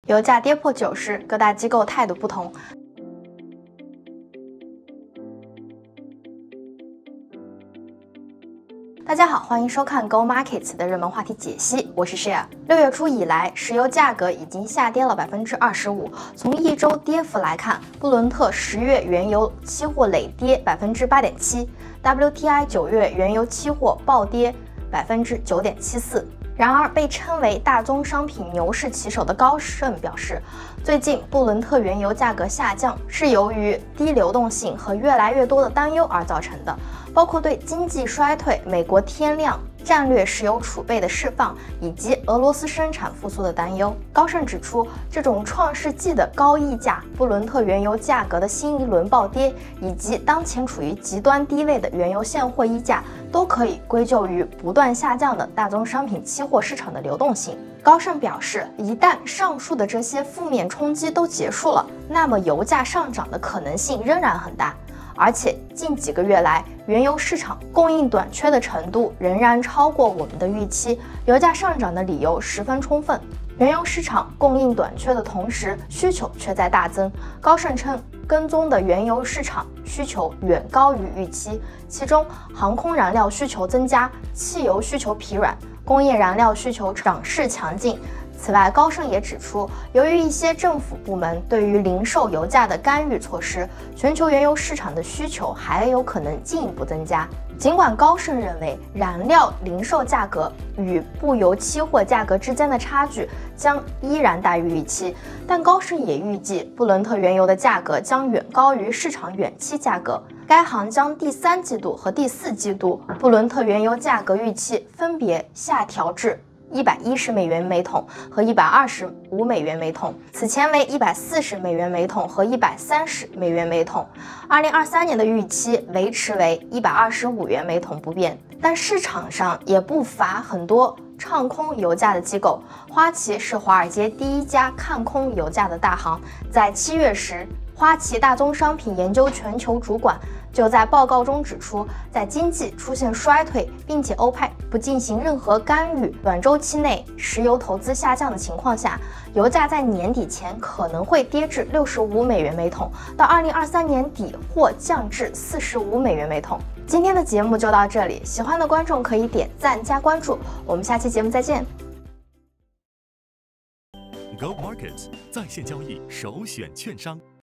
油价跌破90，各大机构态度不同。大家好，欢迎收看 Go Markets 的热门话题解析，我是 Share。6月初以来，石油价格已经下跌了25%。从一周跌幅来看，布伦特10月原油期货累跌8.7%，WTI 9月原油期货暴跌9.74%。然而，被称为大宗商品牛市旗手的高盛表示，最近布伦特原油价格下降是由于低流动性和越来越多的担忧而造成的，包括对经济衰退、美国天量战略石油储备的释放以及俄罗斯生产复苏的担忧。高盛指出，这种创世纪的高溢价、布伦特原油价格的新一轮暴跌，以及当前处于极端低位的原油现货溢价，都可以归咎于不断下降的大宗商品期货市场的流动性。高盛表示，一旦上述的这些负面冲击都结束了，那么油价上涨的可能性仍然很大。而且近几个月来，原油市场供应短缺的程度仍然超过我们的预期，油价上涨的理由十分充分。原油市场供应短缺的同时，需求却在大增。高盛称，跟踪的原油市场需求远高于预期，其中航空燃料需求增加，汽油需求疲软，工业燃料需求涨势强劲。此外，高盛也指出，由于一些政府部门对于零售油价的干预措施，全球原油市场的需求还有可能进一步增加。尽管高盛认为燃料零售价格与布油期货价格之间的差距将依然大于预期，但高盛也预计布伦特原油的价格将远高于市场远期价格。该行将第3季度和第4季度布伦特原油价格预期分别下调至110美元每桶和125美元每桶，此前为140美元每桶和130美元每桶。2023年的预期维持为125元每桶不变，但市场上也不乏很多唱空油价的机构。花旗是华尔街第一家看空油价的大行，在7月时，花旗大宗商品研究全球主管就在报告中指出，在经济出现衰退，并且欧派不进行任何干预，短周期内石油投资下降的情况下，油价在年底前可能会跌至65美元每桶，到2023年底或降至45美元每桶。今天的节目就到这里，喜欢的观众可以点赞加关注，我们下期节目再见。 Go Markets 在线交易首选券商。